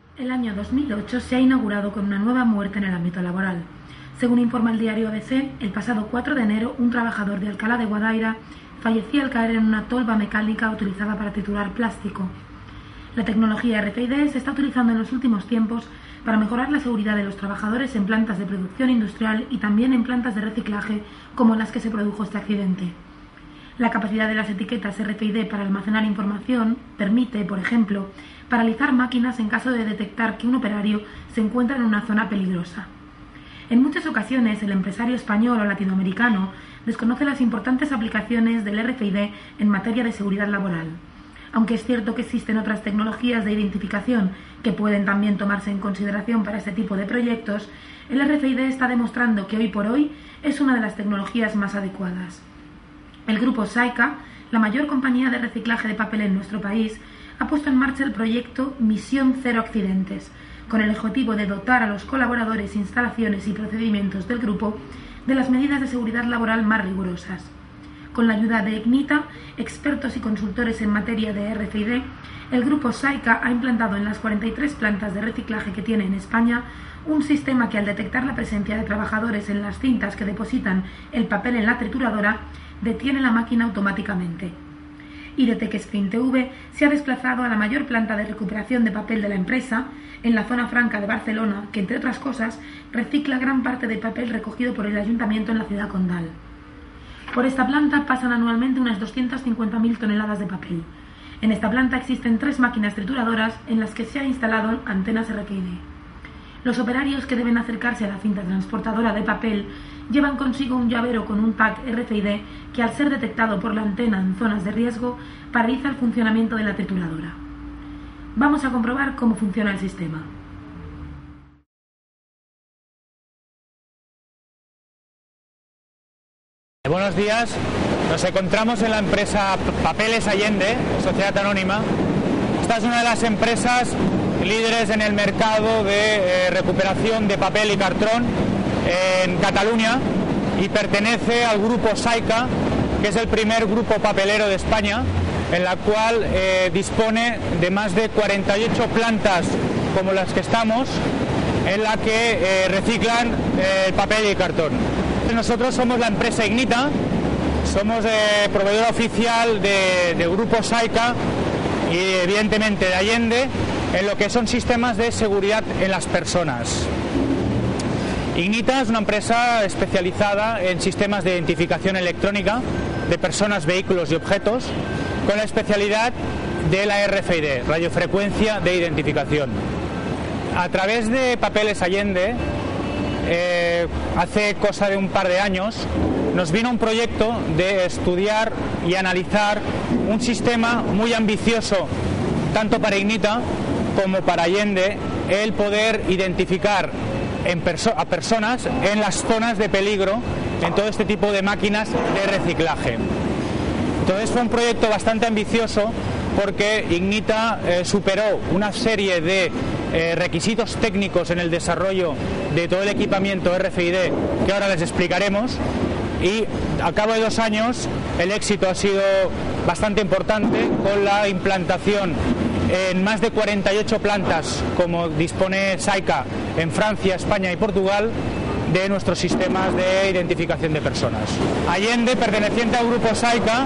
El año 2008 se ha inaugurado con una nueva muerte en el ámbito laboral. Según informa el diario ABC, el pasado 4 de enero un trabajador de Alcalá de Guadaira fallecía al caer en una tolva mecánica utilizada para triturar plástico. La tecnología RFID se está utilizando en los últimos tiempos para mejorar la seguridad de los trabajadores en plantas de producción industrial y también en plantas de reciclaje como en las que se produjo este accidente. La capacidad de las etiquetas RFID para almacenar información permite, por ejemplo, paralizar máquinas en caso de detectar que un operario se encuentra en una zona peligrosa. En muchas ocasiones, el empresario español o latinoamericano desconoce las importantes aplicaciones del RFID en materia de seguridad laboral. Aunque es cierto que existen otras tecnologías de identificación que pueden también tomarse en consideración para este tipo de proyectos, el RFID está demostrando que hoy por hoy es una de las tecnologías más adecuadas. El grupo Saika, la mayor compañía de reciclaje de papel en nuestro país, ha puesto en marcha el proyecto Misión Cero Accidentes, con el objetivo de dotar a los colaboradores, instalaciones y procedimientos del grupo de las medidas de seguridad laboral más rigurosas. Con la ayuda de Ignita, expertos y consultores en materia de RFID, el grupo Saika ha implantado en las 43 plantas de reciclaje que tiene en España un sistema que, al detectar la presencia de trabajadores en las cintas que depositan el papel en la trituradora, detiene la máquina automáticamente. IDTech Sprint TV se ha desplazado a la mayor planta de recuperación de papel de la empresa, en la zona franca de Barcelona, que, entre otras cosas, recicla gran parte del papel recogido por el ayuntamiento en la ciudad condal. Por esta planta pasan anualmente unas 250.000 toneladas de papel. En esta planta existen 3 máquinas trituradoras en las que se han instalado antenas RFID. Los operarios que deben acercarse a la cinta transportadora de papel llevan consigo un llavero con un tag RFID que, al ser detectado por la antena en zonas de riesgo, paraliza el funcionamiento de la trituradora. Vamos a comprobar cómo funciona el sistema. Buenos días, nos encontramos en la empresa Papeles Allende, Sociedad Anónima. Esta es una de las empresas líderes en el mercado de recuperación de papel y cartón en Cataluña y pertenece al grupo Saika, que es el primer grupo papelero de España, en la cual dispone de más de 48 plantas como las que estamos, en la que reciclan el papel y el cartón. Nosotros somos la empresa Ignita, somos proveedor oficial del grupo Saika y evidentemente de Allende en lo que son sistemas de seguridad en las personas. Ignita es una empresa especializada en sistemas de identificación electrónica de personas, vehículos y objetos, con la especialidad de la RFID, radiofrecuencia de identificación. A través de Papeles Allende, hace cosa de un par de años, nos vino un proyecto de estudiar y analizar un sistema muy ambicioso, tanto para Ignita como para Allende, el poder identificar a personas en las zonas de peligro en todo este tipo de máquinas de reciclaje. Entonces fue un proyecto bastante ambicioso porque Ignita superó una serie de requisitos técnicos en el desarrollo de todo el equipamiento RFID que ahora les explicaremos, y al cabo de 2 años el éxito ha sido bastante importante, con la implantación en más de 48 plantas, como dispone Saika en Francia, España y Portugal, de nuestros sistemas de identificación de personas. Allende, perteneciente al grupo Saika,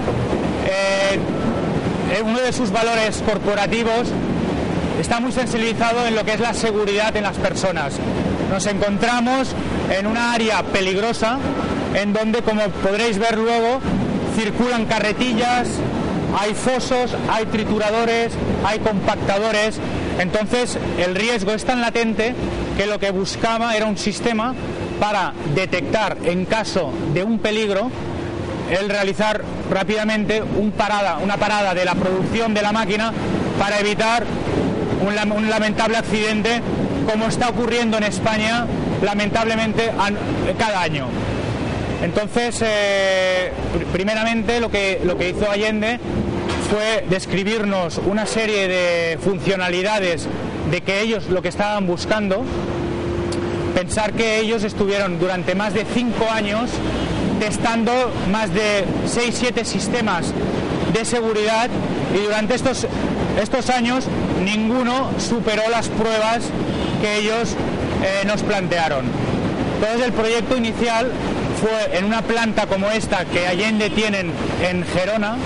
uno de sus valores corporativos está muy sensibilizado en lo que es la seguridad en las personas. Nos encontramos en una área peligrosa en donde, como podréis ver luego, circulan carretillas, hay fosos, hay trituradores, hay compactadores. Entonces el riesgo es tan latente que lo que buscaba era un sistema para detectar, en caso de un peligro, el realizar rápidamente una parada de la producción de la máquina para evitar un lamentable accidente, como está ocurriendo en España lamentablemente cada año. Entonces, primeramente lo que hizo Allende fue describirnos una serie de funcionalidades de que ellos lo que estaban buscando. Pensar que ellos estuvieron durante más de 5 años testando más de 6-7 sistemas de seguridad, y durante estos estos años ninguno superó las pruebas que ellos nos plantearon. Entonces el proyecto inicial fue en una planta como esta que Allende tienen en Gerona,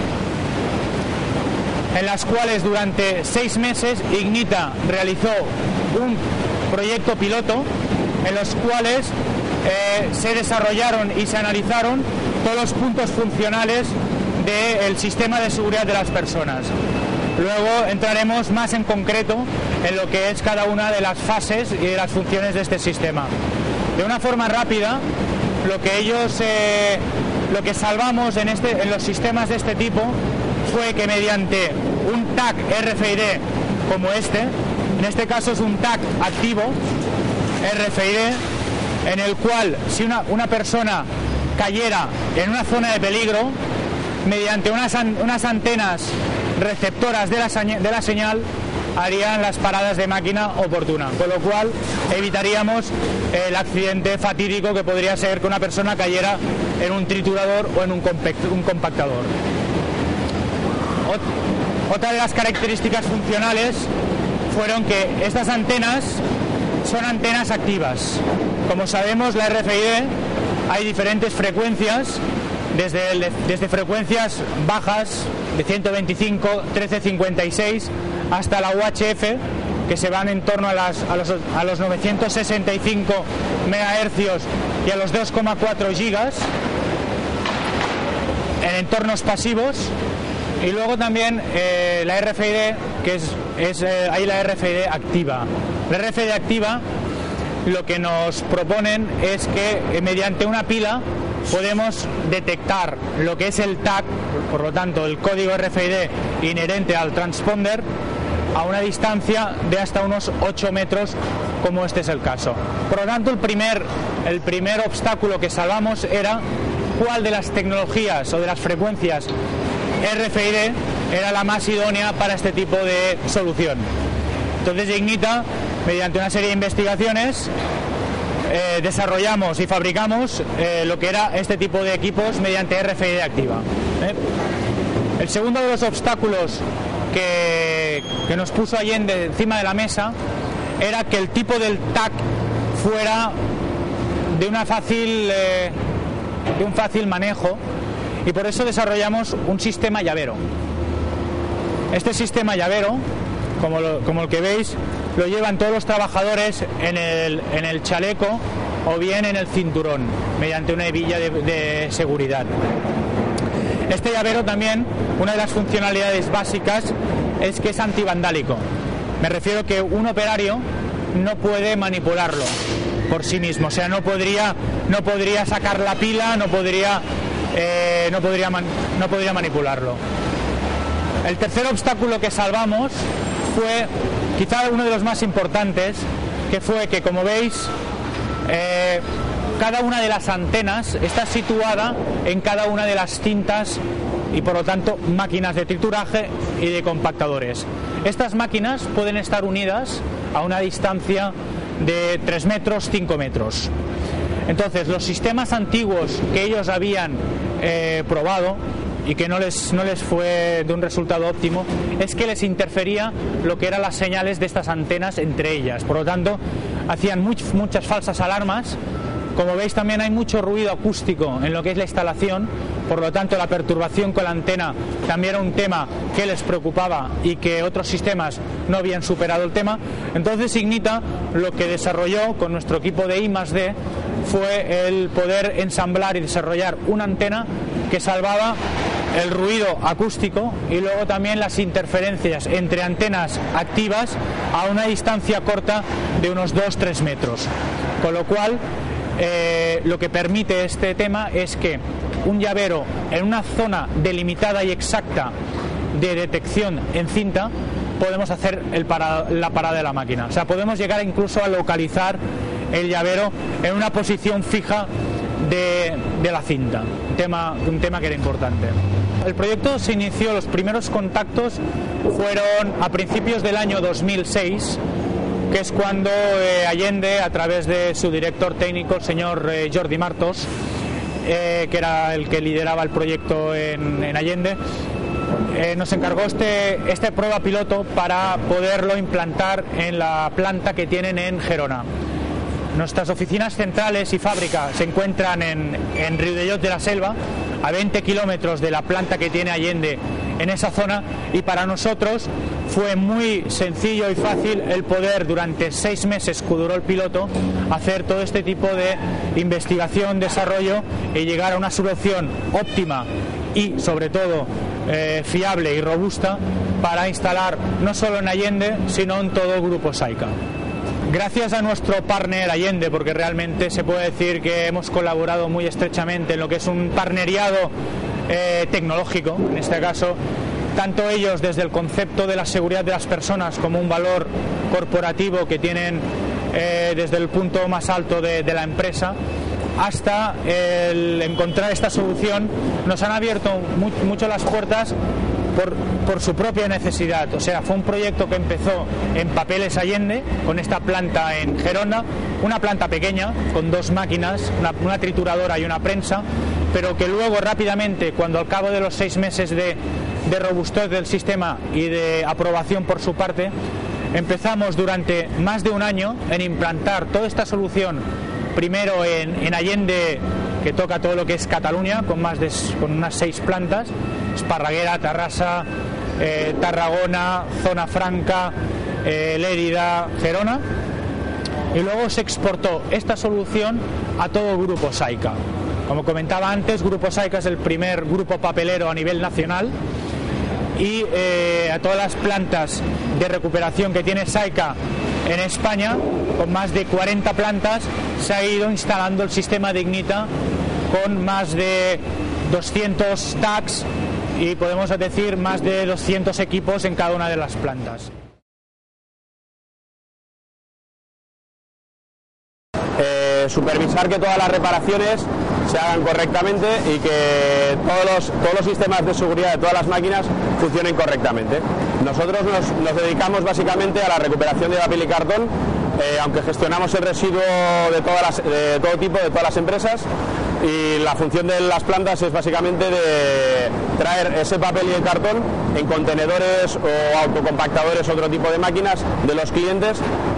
en las cuales durante 6 meses Ignita realizó un proyecto piloto en los cuales se desarrollaron y se analizaron todos los puntos funcionales del sistema de seguridad de las personas. Luego entraremos más en concreto en lo que es cada una de las fases y de las funciones de este sistema. De una forma rápida, lo que salvamos en los sistemas de este tipo fue que mediante un tag RFID como este, en este caso es un tag activo RFID, en el cual si una persona cayera en una zona de peligro, mediante unas antenas receptoras de la señal harían las paradas de máquina oportunas, con lo cual evitaríamos el accidente fatídico que podría ser que una persona cayera en un triturador o en un compactador. Otra de las características funcionales fueron que estas antenas son antenas activas. Como sabemos, la RFID hay diferentes frecuencias, desde frecuencias bajas de 125, 1356 hasta la UHF, que se van en torno a los 965 MHz y a los 2,4 gigas en entornos pasivos. Y luego también la RFID, que es ahí la RFID activa. La RFID activa, lo que nos proponen es que mediante una pila podemos detectar lo que es el tag, por lo tanto el código RFID inherente al transponder, a una distancia de hasta unos 8 metros, como este es el caso. Por lo tanto, el primer obstáculo que salvamos era cuál de las tecnologías o de las frecuencias RFID era la más idónea para este tipo de solución. Entonces Ignita, mediante una serie de investigaciones, desarrollamos y fabricamos lo que era este tipo de equipos mediante RFID activa. El segundo de los obstáculos que nos puso Allende encima de la mesa era que el tipo del tag fuera de un fácil manejo, y por eso desarrollamos un sistema llavero. Este sistema llavero, como el que veis, lo llevan todos los trabajadores en el chaleco o bien en el cinturón, mediante una hebilla de seguridad. Este llavero también, una de las funcionalidades básicas es que es antivandálico. Me refiero que un operario no puede manipularlo por sí mismo, o sea, no podría sacar la pila, no podría manipularlo. El tercer obstáculo que salvamos fue quizá uno de los más importantes, que fue que, como veis, cada una de las antenas está situada en cada una de las cintas y, por lo tanto, máquinas de trituraje y de compactadores. Estas máquinas pueden estar unidas a una distancia de 3 metros, 5 metros. Entonces, los sistemas antiguos que ellos habían probado y que no les fue de un resultado óptimo, es que les interfería lo que eran las señales de estas antenas entre ellas. Por lo tanto, hacían muchas falsas alarmas. Como veis, también hay mucho ruido acústico en lo que es la instalación, por lo tanto la perturbación con la antena también era un tema que les preocupaba y que otros sistemas no habían superado el tema. Entonces Ignita lo que desarrolló con nuestro equipo de I+D fue el poder ensamblar y desarrollar una antena que salvaba el ruido acústico y luego también las interferencias entre antenas activas a una distancia corta de unos 2-3 metros. Con lo cual, lo que permite este tema es que un llavero en una zona delimitada y exacta de detección en cinta, podemos hacer la parada de la máquina. O sea, podemos llegar incluso a localizar el llavero en una posición fija de la cinta, un tema que era importante. El proyecto se inició, los primeros contactos fueron a principios del año 2006, que es cuando Allende, a través de su director técnico, el señor Jordi Martos, que era el que lideraba el proyecto en Allende, nos encargó este prueba piloto para poderlo implantar en la planta que tienen en Gerona. Nuestras oficinas centrales y fábrica se encuentran en Riudellots de la Selva, a 20 kilómetros de la planta que tiene Allende en esa zona, y para nosotros fue muy sencillo y fácil el poder, durante 6 meses que duró el piloto, hacer todo este tipo de investigación, desarrollo y llegar a una solución óptima y sobre todo fiable y robusta para instalar no solo en Allende sino en todo el grupo SAICA. Gracias a nuestro partner Allende, porque realmente se puede decir que hemos colaborado muy estrechamente en lo que es un partneriado tecnológico, en este caso, tanto ellos desde el concepto de la seguridad de las personas como un valor corporativo que tienen desde el punto más alto de la empresa, hasta el encontrar esta solución, nos han abierto mucho las puertas por su propia necesidad. O sea, fue un proyecto que empezó en Papeles Allende, con esta planta en Gerona, una planta pequeña, con 2 máquinas, una trituradora y una prensa, pero que luego rápidamente, cuando al cabo de los 6 meses de robustez del sistema y de aprobación por su parte, empezamos durante más de un año en implantar toda esta solución, primero en Allende, que toca todo lo que es Cataluña, con unas 6 plantas, Esparraguera, Tarrasa, Tarragona, Zona Franca, Lérida, Gerona, y luego se exportó esta solución a todo el grupo SAICA. Como comentaba antes, Grupo SAICA es el primer grupo papelero a nivel nacional, y a todas las plantas de recuperación que tiene SAICA en España, con más de 40 plantas, se ha ido instalando el sistema Dignita con más de 200 tags y podemos decir más de 200 equipos en cada una de las plantas. Supervisar que todas las reparaciones se hagan correctamente y que todos los sistemas de seguridad de todas las máquinas funcionen correctamente. Nosotros nos dedicamos básicamente a la recuperación de papel y cartón, aunque gestionamos el residuo de todo tipo, de todas las empresas, y la función de las plantas es básicamente de traer ese papel y el cartón en contenedores o autocompactadores o otro tipo de máquinas de los clientes,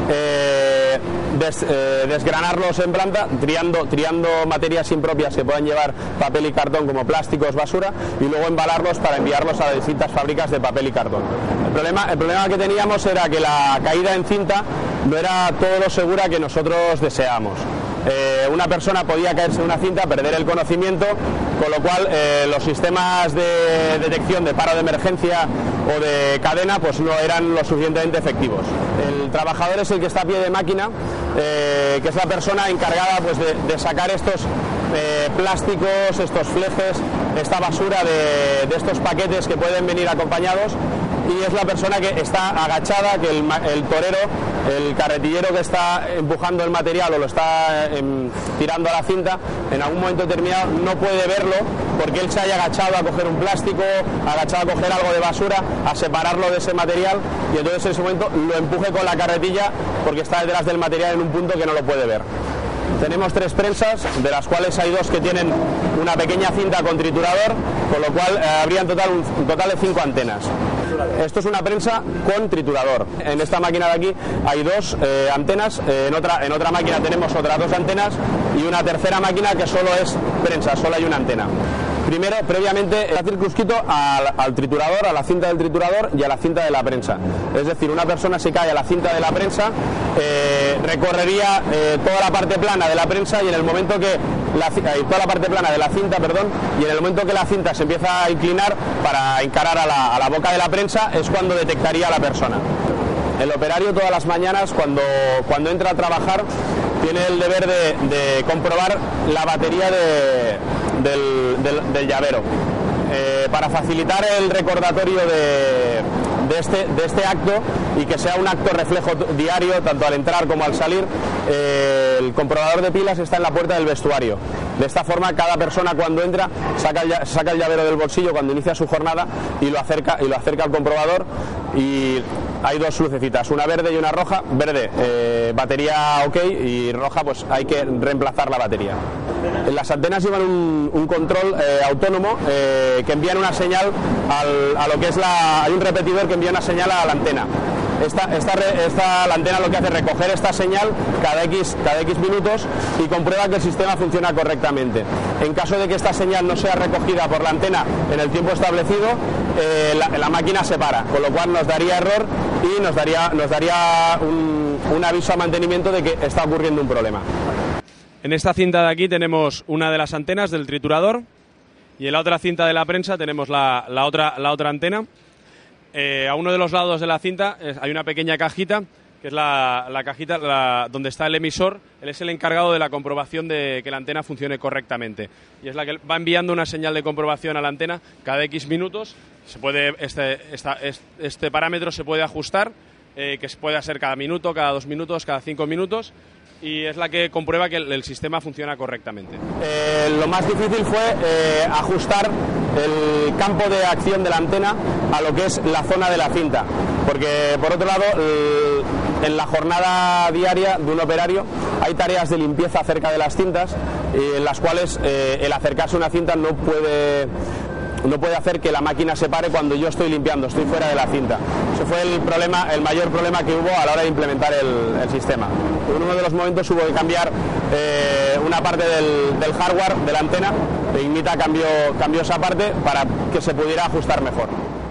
desgranarlos en planta, triando materias impropias que puedan llevar papel y cartón, como plásticos, basura, y luego embalarlos para enviarlos a las distintas fábricas de papel y cartón. El problema que teníamos era que la caída en cinta no era todo lo segura que nosotros deseamos. Una persona podía caerse en una cinta, perder el conocimiento, con lo cual los sistemas de detección de paro de emergencia o de cadena pues no eran lo suficientemente efectivos. El trabajador es el que está a pie de máquina, que es la persona encargada pues de sacar estos plásticos, estos flejes, esta basura de estos paquetes que pueden venir acompañados, y es la persona que está agachada, que el torero, el carretillero que está empujando el material o lo está tirando a la cinta, en algún momento determinado no puede verlo porque él se haya agachado a coger un plástico, agachado a coger algo de basura, a separarlo de ese material, y entonces en ese momento lo empuje con la carretilla porque está detrás del material en un punto que no lo puede ver. Tenemos 3 prensas, de las cuales hay 2 que tienen una pequeña cinta con triturador, con lo cual habría un total de 5 antenas. Esto es una prensa con triturador. En esta máquina de aquí hay 2 antenas, en otra máquina tenemos otras 2 antenas, y una tercera máquina que solo es prensa, solo hay una antena. Primero, previamente, está circunscrito al triturador, a la cinta del triturador y a la cinta de la prensa. Es decir, una persona se cae a la cinta de la prensa, recorrería toda la parte plana de la prensa, y en el momento que toda la parte plana de la cinta, y en el momento que la cinta se empieza a inclinar para encarar a la boca de la prensa, es cuando detectaría a la persona. El operario todas las mañanas, cuando entra a trabajar, tiene el deber de comprobar la batería del llavero. Para facilitar el recordatorio de este acto, y que sea un acto reflejo diario tanto al entrar como al salir, el comprobador de pilas está en la puerta del vestuario. De esta forma, cada persona cuando entra saca el llavero del bolsillo cuando inicia su jornada y lo acerca al comprobador, y hay dos lucecitas, una verde y una roja. Verde, batería ok, y roja pues hay que reemplazar la batería. Las antenas llevan un control autónomo que envían una señal a lo que es hay un repetidor que envía una señal a la antena. La antena lo que hace es recoger esta señal cada X minutos y comprueba que el sistema funciona correctamente. En caso de que esta señal no sea recogida por la antena en el tiempo establecido, la máquina se para, con lo cual nos daría error y nos daría un aviso a mantenimiento de que está ocurriendo un problema. En esta cinta de aquí tenemos una de las antenas del triturador y en la otra cinta de la prensa tenemos la otra antena. A uno de los lados de la cinta hay una pequeña cajita, que es la cajita donde está el emisor. Él es el encargado de la comprobación de que la antena funcione correctamente. Y es la que va enviando una señal de comprobación a la antena cada X minutos. Este parámetro se puede ajustar, que puede ser cada minuto, cada 2 minutos, cada 5 minutos. Y es la que comprueba que el sistema funciona correctamente. Lo más difícil fue ajustar el campo de acción de la antena a lo que es la zona de la cinta, porque por otro lado en la jornada diaria de un operario hay tareas de limpieza cerca de las cintas, en las cuales el acercarse a una cinta no puede hacer que la máquina se pare cuando yo estoy limpiando, estoy fuera de la cinta. Ese fue el mayor problema que hubo a la hora de implementar el sistema. En uno de los momentos hubo que cambiar una parte del hardware de la antena. Ignita cambió esa parte para que se pudiera ajustar mejor.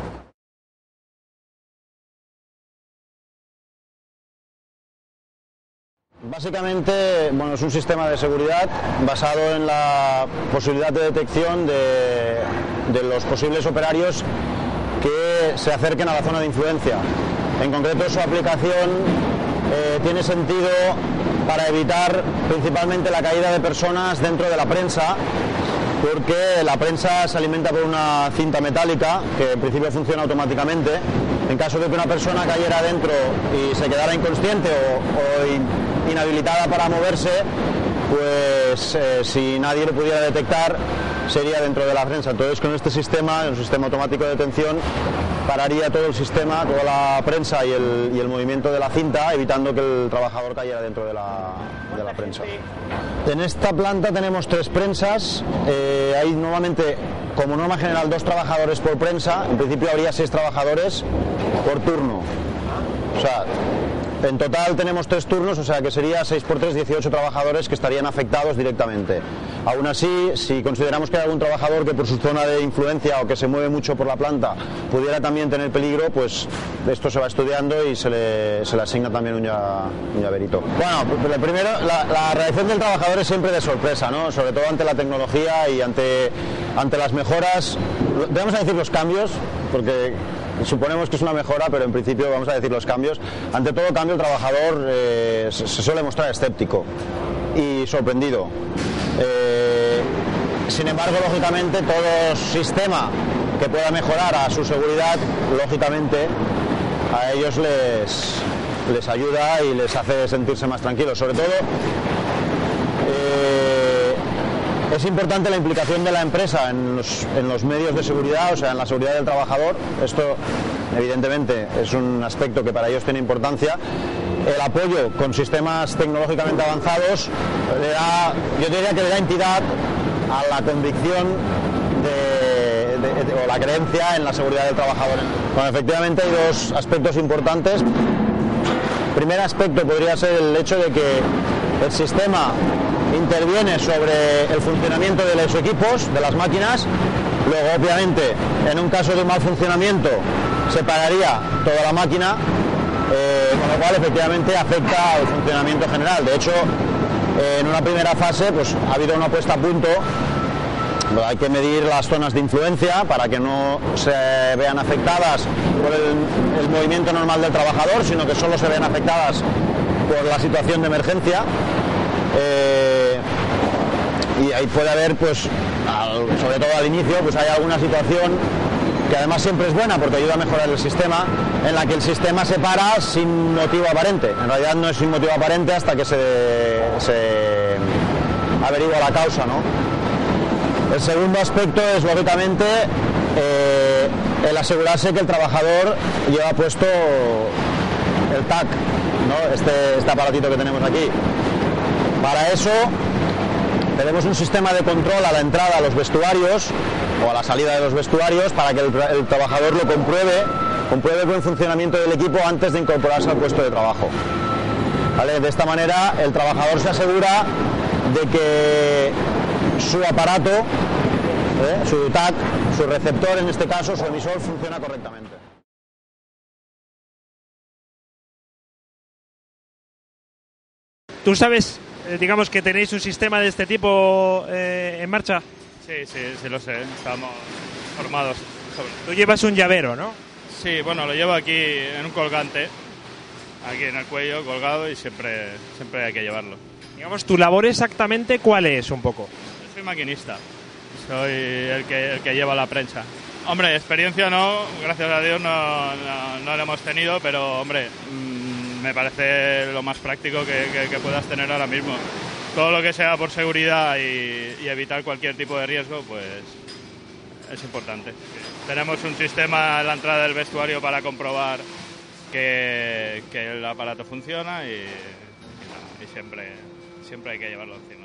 Básicamente, es un sistema de seguridad basado en la posibilidad de detección de los posibles operarios que se acerquen a la zona de influencia. En concreto, su aplicación tiene sentido para evitar principalmente la caída de personas dentro de la prensa, porque la prensa se alimenta por una cinta metálica que en principio funciona automáticamente. En caso de que una persona cayera dentro y se quedara inconsciente o inhabilitada para moverse, pues si nadie lo pudiera detectar, sería dentro de la prensa. Entonces, con este sistema, un sistema automático de detención, pararía todo el sistema, toda la prensa y el movimiento de la cinta, evitando que el trabajador cayera dentro de la prensa. En esta planta tenemos 3 prensas. Hay normalmente, como norma general, 2 trabajadores por prensa. En principio habría 6 trabajadores por turno. O sea, en total tenemos 3 turnos, o sea que sería 6 por 3, 18 trabajadores que estarían afectados directamente. Aún así, si consideramos que hay algún trabajador que por su zona de influencia o que se mueve mucho por la planta pudiera también tener peligro, pues esto se va estudiando y se le asigna también un llaverito. Bueno, primero, la reacción del trabajador es siempre de sorpresa, ¿no? Sobre todo ante la tecnología y ante las mejoras. Debemos decir los cambios, porque suponemos que es una mejora, pero en principio vamos a decir los cambios. Ante todo cambio, el trabajador se suele mostrar escéptico y sorprendido. Sin embargo, lógicamente, todo sistema que pueda mejorar a su seguridad, lógicamente, a ellos les ayuda y les hace sentirse más tranquilos. Sobre todo, es importante la implicación de la empresa en los medios de seguridad, o sea, en la seguridad del trabajador. Esto, evidentemente, es un aspecto que para ellos tiene importancia. El apoyo con sistemas tecnológicamente avanzados yo diría que le da entidad a la convicción o la creencia en la seguridad del trabajador. Bueno, efectivamente hay 2 aspectos importantes. El primer aspecto podría ser el hecho de que el sistema interviene sobre el funcionamiento de los equipos, de las máquinas. Luego, obviamente, en un caso de un mal funcionamiento, se pararía toda la máquina, con lo cual efectivamente afecta al funcionamiento general. De hecho, en una primera fase pues ha habido una puesta a punto. Hay que medir las zonas de influencia para que no se vean afectadas por el movimiento normal del trabajador, sino que solo se vean afectadas por la situación de emergencia. Y ahí puede haber, pues, sobre todo al inicio, pues hay alguna situación que además siempre es buena porque ayuda a mejorar el sistema, en la que el sistema se para sin motivo aparente. En realidad no es sin motivo aparente hasta que se averigua la causa, ¿no? El segundo aspecto es, lógicamente, el asegurarse que el trabajador lleva puesto el tag, ¿no? Este aparatito que tenemos aquí. Para eso tenemos un sistema de control a la entrada a los vestuarios o a la salida de los vestuarios para que el trabajador lo compruebe el buen funcionamiento del equipo antes de incorporarse al puesto de trabajo. ¿Vale? De esta manera el trabajador se asegura de que su aparato, su tag, su receptor en este caso, su emisor, funciona correctamente. ¿Tú sabes, digamos, que tenéis un sistema de este tipo en marcha? Sí lo sé, estamos formados sobre. Tú llevas un llavero, ¿no? Sí, bueno, lo llevo aquí en un colgante, aquí en el cuello, colgado, y siempre hay que llevarlo. Digamos, ¿tu labor exactamente cuál es un poco? Yo soy maquinista, soy el que lleva la prensa. Hombre, experiencia no, gracias a Dios no la hemos tenido, pero hombre, me parece lo más práctico que puedas tener ahora mismo. Todo lo que sea por seguridad y evitar cualquier tipo de riesgo, pues es importante. Tenemos un sistema en la entrada del vestuario para comprobar que el aparato funciona y siempre hay que llevarlo encima.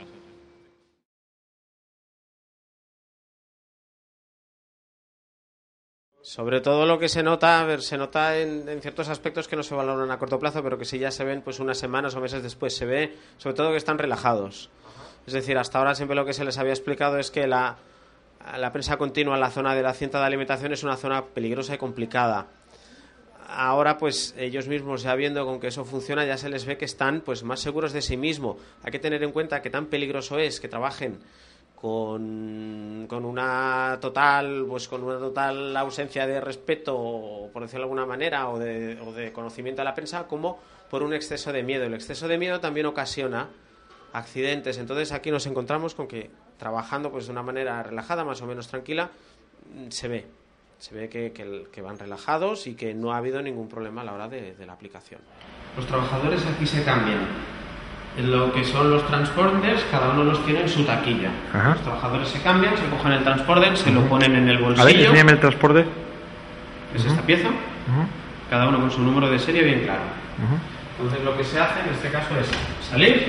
Sobre todo lo que se nota en ciertos aspectos que no se valoran a corto plazo, pero que sí ya se ven pues unas semanas o meses después. Se ve sobre todo que están relajados. Es decir, hasta ahora siempre lo que se les había explicado es que la prensa continua en la zona de la cinta de alimentación es una zona peligrosa y complicada. Ahora pues ellos mismos, ya viendo con que eso funciona, ya se les ve que están pues más seguros de sí mismos. Hay que tener en cuenta que tan peligroso es que trabajen con una total ausencia de respeto, por decirlo de alguna manera, o de conocimiento de la prensa, como por un exceso de miedo. El exceso de miedo también ocasiona accidentes. Entonces aquí nos encontramos con que trabajando pues de una manera relajada, más o menos tranquila, se ve que van relajados y que no ha habido ningún problema a la hora de la aplicación. Los trabajadores aquí se cambian. En lo que son los transponders, cada uno los tiene en su taquilla. Ajá. Los trabajadores se cambian, se cogen el transponder, se lo ponen en el bolsillo. A ver, enséñame el transponder. Es esta pieza. Cada uno con su número de serie bien claro. Entonces lo que se hace en este caso es salir,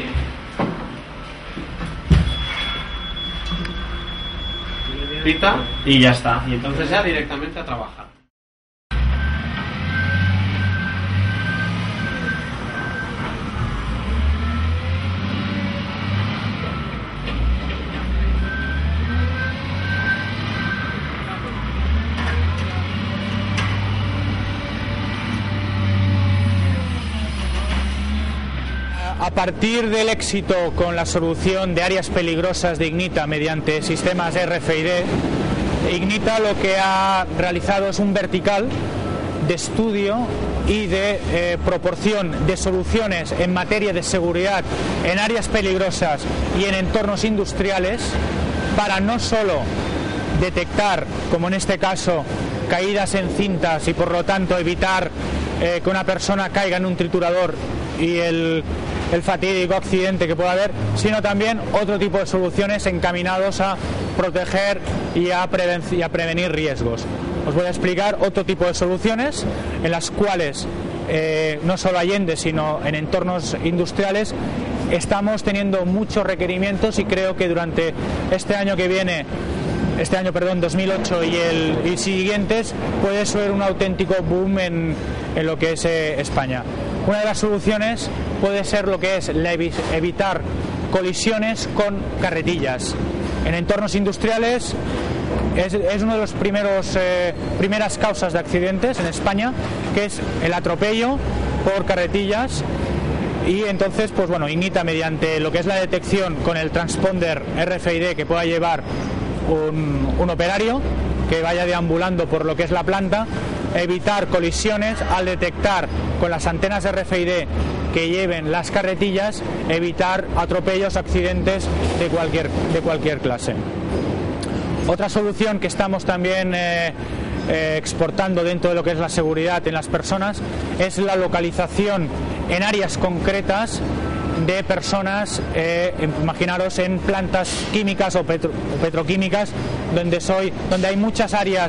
y ya está. Y entonces ya directamente a trabajar. A partir del éxito con la solución de áreas peligrosas de Ignita mediante sistemas RFID, Ignita lo que ha realizado es un vertical de estudio y de proporción de soluciones en materia de seguridad en áreas peligrosas y en entornos industriales para no solo detectar, como en este caso, caídas en cintas y por lo tanto evitar que una persona caiga en un triturador y el fatídico accidente que pueda haber, sino también otro tipo de soluciones encaminados a proteger y a prevenir riesgos. Os voy a explicar otro tipo de soluciones en las cuales no solo Allende, sino en entornos industriales estamos teniendo muchos requerimientos, y creo que durante este año que viene, 2008 y siguientes, puede ser un auténtico boom en lo que es España. Una de las soluciones puede ser lo que es evitar colisiones con carretillas. En entornos industriales es una de las primeras causas de accidentes en España, que es el atropello por carretillas. Y entonces, pues bueno, Ignita, mediante lo que es la detección con el transponder RFID que pueda llevar un operario que vaya deambulando por lo que es la planta, evitar colisiones al detectar con las antenas RFID que lleven las carretillas, evitar atropellos, accidentes de cualquier clase. Otra solución que estamos también exportando dentro de lo que es la seguridad en las personas es la localización en áreas concretas de personas, imaginaros en plantas químicas o petroquímicas donde hay muchas áreas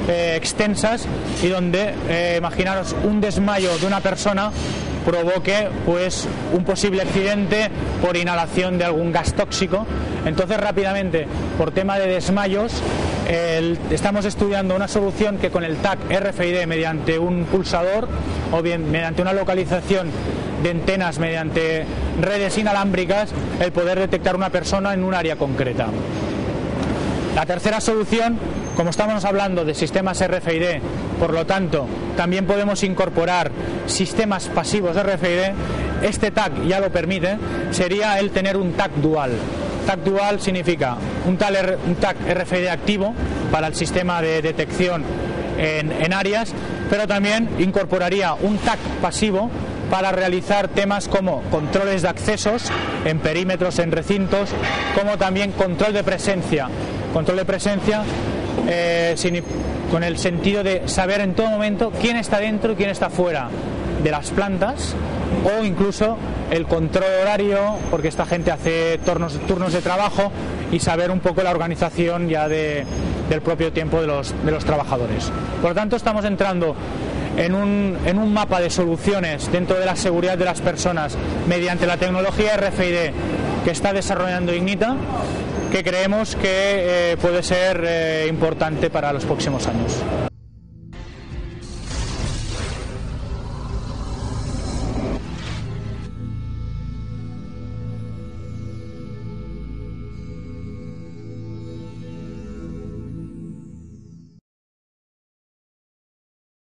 extensas y donde, imaginaros, un desmayo de una persona provoque pues un posible accidente por inhalación de algún gas tóxico. Entonces, rápidamente, por tema de desmayos, estamos estudiando una solución que con el TAC RFID, mediante un pulsador o bien mediante una localización de antenas mediante redes inalámbricas, el poder detectar una persona en un área concreta. La tercera solución, como estamos hablando de sistemas RFID, por lo tanto, también podemos incorporar sistemas pasivos RFID. Este TAC ya lo permite, sería el tener un TAC dual. TAC dual significa un TAC RFID activo para el sistema de detección en áreas, pero también incorporaría un TAC pasivo para realizar temas como controles de accesos en perímetros, en recintos, como también control de presencia. Control de presencia con el sentido de saber en todo momento quién está dentro y quién está fuera de las plantas, o incluso el control horario, porque esta gente hace turnos de trabajo, y saber un poco la organización ya del propio tiempo de los trabajadores. Por lo tanto, estamos entrando en un mapa de soluciones dentro de la seguridad de las personas mediante la tecnología RFID que está desarrollando Ignita, que creemos que puede ser importante para los próximos años.